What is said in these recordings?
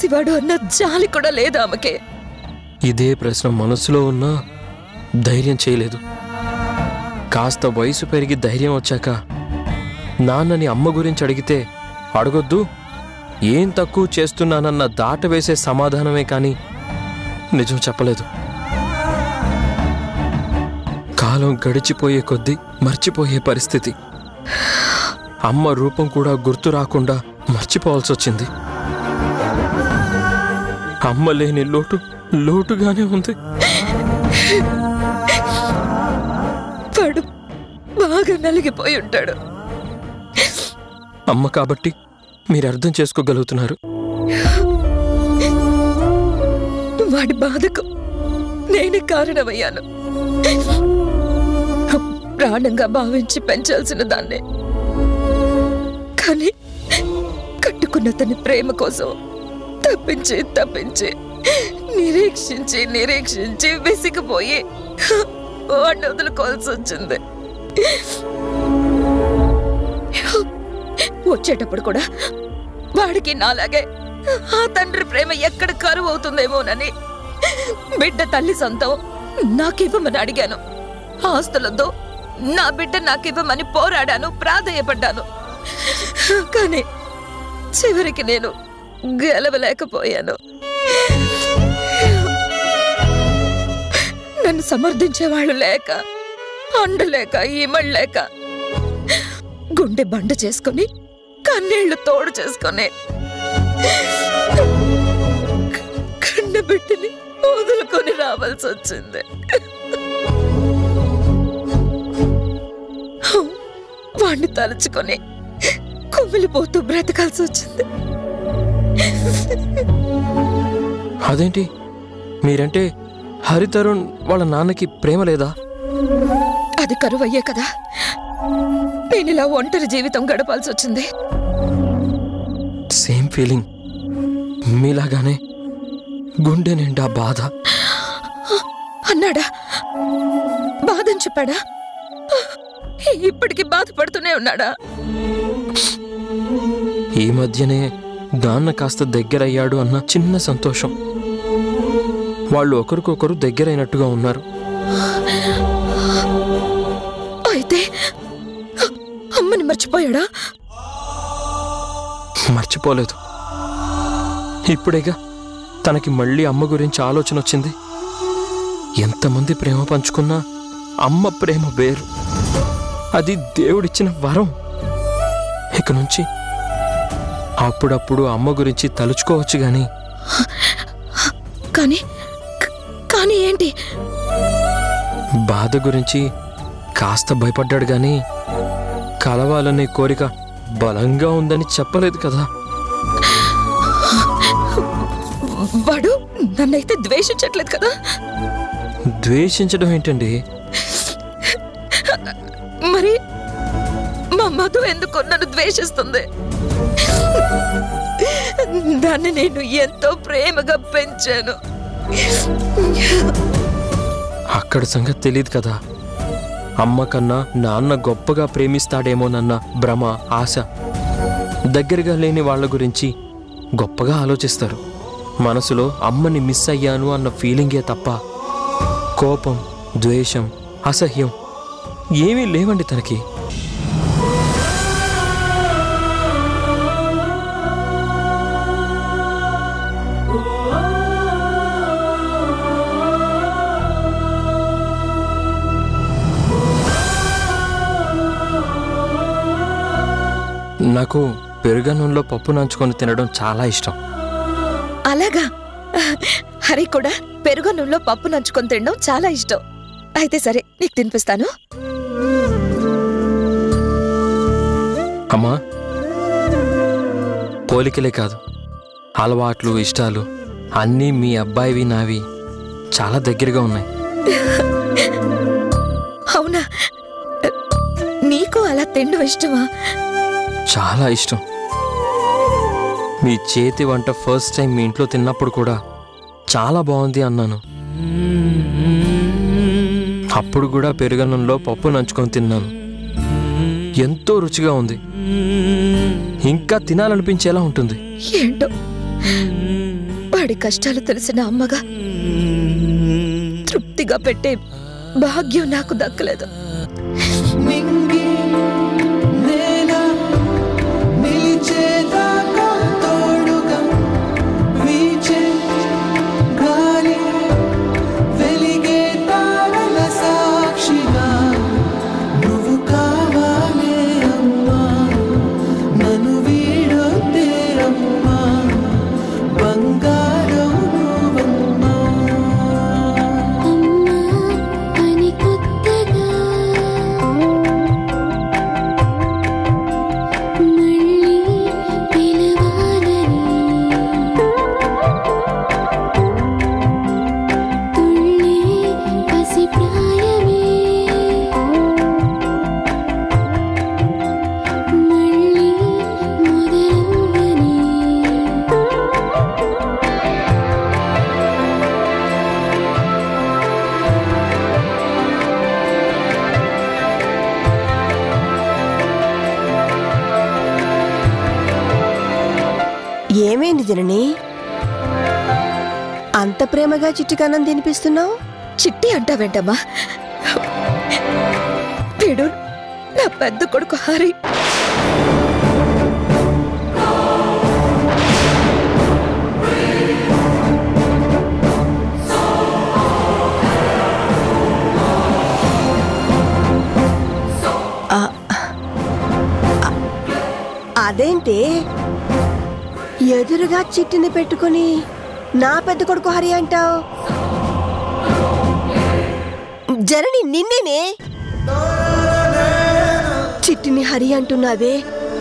పరాయివాడు అన్న జాలి కూడా లేదు ఆమెకే. ఇదే ప్రశ్న మనసులో ఉన్నా ధైర్యం చేయలేదు. కాస్త వయసు పెరిగి ధైర్యం వచ్చాక నాన్నని అమ్మ గురించి అడిగితే అడగొద్దు, ఏం తక్కువ చేస్తున్నానన్న దాటవేసే సమాధానమే కానీ నిజం చెప్పలేదు. కాలం గడిచిపోయే కొద్దీ మర్చిపోయే పరిస్థితి. అమ్మ రూపం కూడా గుర్తు రాకుండా మర్చిపోవాల్సి వచ్చింది. అమ్మ లేని లోటుగానే ఉంది. వాడు బాగా నలిగిపోయి ఉంటాడు. అమ్మ కాబట్టి మీరు అర్థం చేసుకోగలుగుతున్నారు. వాడి బాధకు నేనే కారణమయ్యాను. ప్రాణంగా భావించి పెంచాల్సిన దాన్నే. కానీ కట్టుకున్న తన ప్రేమ కోసం తప్పించి నిరీక్షించి విసిగిపోయి వాడిని వదులుకోవాల్సి వచ్చింది. వచ్చేటప్పుడు కూడా వాడికి నాలాగే ఆ తండ్రి ప్రేమ ఎక్కడ కరువు అవుతుందేమోనని బిడ్డ తల్లి సొంతం నాకివ్వమని అడిగాను. ఆస్తులతో నా బిడ్డ నాకివ్వమని పోరాడాను, ప్రాధేయపడ్డాను. కానీ చివరికి నేను గెలవలేకపోయాను. నన్ను సమర్థించేవాళ్ళు లేక, అండలేక, ఈమళ్ళలేక గుండె బండ చేసుకుని కన్నీళ్లు తోడు చేసుకుని కన్న బిడ్డని వదులుకొని రావాల్సి వచ్చింది. వాణ్ణి తలుచుకొని కుమిలిపోతూ బ్రతకాల్సి వచ్చింది. అదేంటి, మీరంటే హరితరుణ్ వాళ్ళ నాన్నకి ప్రేమ లేదా? అది కరువయ్యే కదా నేను ఇలా ఒంటరి జీవితం గడపాల్సి వచ్చింది. సేమ్ ఫీలింగ్, మీలాగానే గుండె నిండా బాధ. అన్నాడా? బాధని చెప్పాడా? ఇప్పటికి బాధపడుతూనే ఉన్నాడా? ఈ మధ్యనే నాన్న కాస్త దగ్గరయ్యాడు అన్న చిన్న సంతోషం. వాళ్ళు ఒకరికొకరు దగ్గరైనట్టుగా ఉన్నారు. అయితే అమ్మని మర్చిపోయాడా? మర్చిపోలేదు. ఇప్పుడేగా తనకి మళ్ళీ అమ్మ గురించి ఆలోచన వచ్చింది. ఎంతమంది ప్రేమ పంచుకున్నా అమ్మ ప్రేమ వేరు. అది దేవుడిచ్చిన వరం. ఇక నుంచి అప్పుడప్పుడు అమ్మ గురించి తలుచుకోవచ్చు. కానీ ఏంటి? బాధ గురించి కాస్త భయపడ్డాడు గాని కలవాలనే కోరిక బలంగా ఉందని చెప్పలేదు కదా. వాడు నన్నైతే ద్వేషించట్లేదు కదా? ద్వేషించడం ఏంటండి? మరి మా మధు ఎందుకు నన్ను ద్వేషిస్తుంది? దాన్ని నేను ఎంతో ప్రేమగా పెంచాను. అక్కడ సంగతి తెలియదు కదా. అమ్మ కన్నా నాన్న గొప్పగా ప్రేమిస్తాడేమోనన్న భ్రమ, ఆశ. దగ్గరగా లేని వాళ్ళ గురించి గొప్పగా ఆలోచిస్తారు. మనసులో అమ్మని మిస్ అయ్యాను అన్న ఫీలింగే తప్ప కోపం, ద్వేషం, అసహ్యం ఏమీ లేవండి తనకి. నాకు పెరుగన్నంలో పప్పు నంచుకొని తినడం చాలా ఇష్టం. అలాగా? హరి కూడా పెరుగన్నంలో పప్పు నంచుకొని తినడం చాలా ఇష్టం. అయితే సరే, నీకు తినిపిస్తాను. అమ్మా, పోలికలే కాదు, అలవాట్లు, ఇష్టాలు అన్నీ మీ అబ్బాయివి నావి చాలా దగ్గరగా ఉన్నాయి. అవునా? నీకు అలా తినడం ఇష్టమా? చాలా ఇష్టం. మీ చేతి వంట ఫస్ట్ టైం మీ ఇంట్లో తిన్నప్పుడు కూడా చాలా బాగుంది అన్నాను. అప్పుడు కూడా పెరుగన్నంలో పప్పు నంచుకొని తిన్నాను. ఎంతో రుచిగా ఉంది. ఇంకా తినాలనిపించేలా ఉంటుంది. ఏంటో వాడి కష్టాలు తెలిసిన అమ్మగా తృప్తిగా పెట్టే భాగ్యం నాకు దక్కలేదు. ఏమైంది జనని? అంత ప్రేమగా చిట్టికన్నం తినిపిస్తున్నావు? చిట్టి అంటావేంటమ్మా? వీడు నా పెద్ద కొడుకు హరి. అదేంటి ఎదురుగా చిట్టిని పెట్టుకుని నా పెద్ద కొడుకు హరి అంటావు? జనని నిన్నేనే చిట్టిని హరి అంటున్నావే.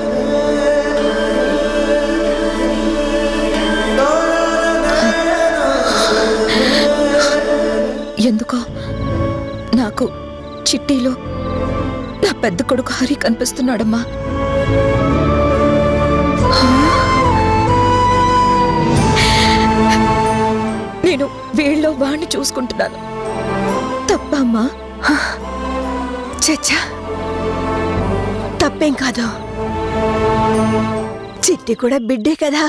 ఎందుకో నాకు చిట్టిలో నా పెద్ద కొడుకు హరి కనిపిస్తున్నాడమ్మా. నేను వీళ్ళలో వాణ్ణి చూసుకుంటున్నాను. తప్పమ్మా? చచ్చా, తప్పేం కాదు. చిట్టి కూడా బిడ్డే కదా.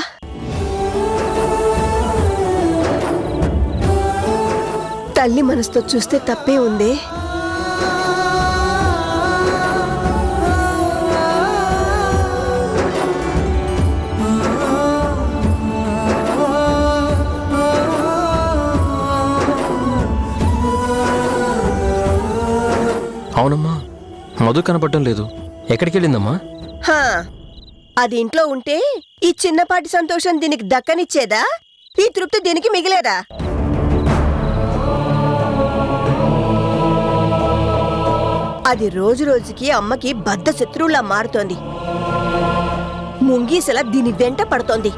తల్లి మనసుతో చూస్తే తప్పే ఉంది. అవునమ్మా, మధు కనపడటం లేదు. ఎక్కడికి వెళ్ళిందమ్మా? అది ఇంట్లో ఉంటే ఈ చిన్నపాటి సంతోషం దీనికి దక్కనిచ్చేదా? ఈ తృప్తి దీనికి మిగిలేదా? అది రోజు రోజుకి అమ్మకి బద్ధ శత్రువులా మారుతోంది. ముంగీసలా దీని వెంట పడుతోంది.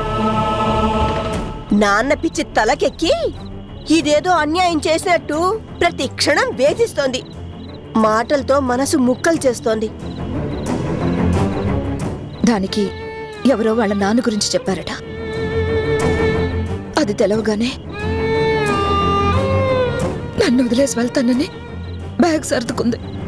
నాన్న పిచ్చి తలకెక్కి ఇదేదో అన్యాయం చేసినట్టు ప్రతి క్షణం వేధిస్తోంది. మాటలతో మనసు ముక్కలు చేస్తోంది. దానికి ఎవరో వాళ్ళ నాన్న గురించి చెప్పారట. అది తెలవగానే నన్ను వదిలేసి వెళ్తానని బ్యాగ్ సర్దుకుంది.